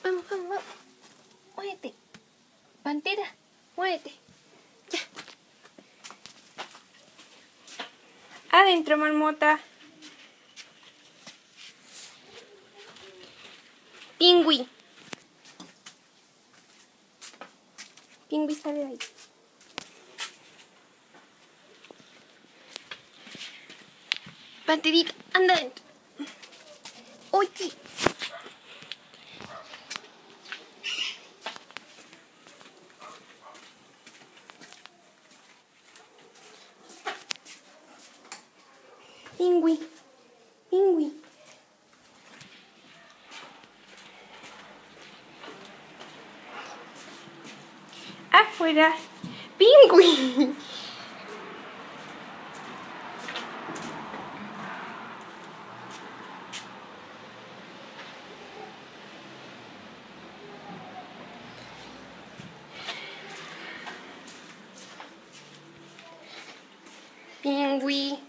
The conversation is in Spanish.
Vamos, vamos, vamos. Muévete. Pantera, muévete. Ya. Adentro, marmota. Pingüi. Pingüi, sale de ahí. Panterita, anda adentro. Oye. Pingüi. Pingüi. Afuera. Pingüi. Pingüi.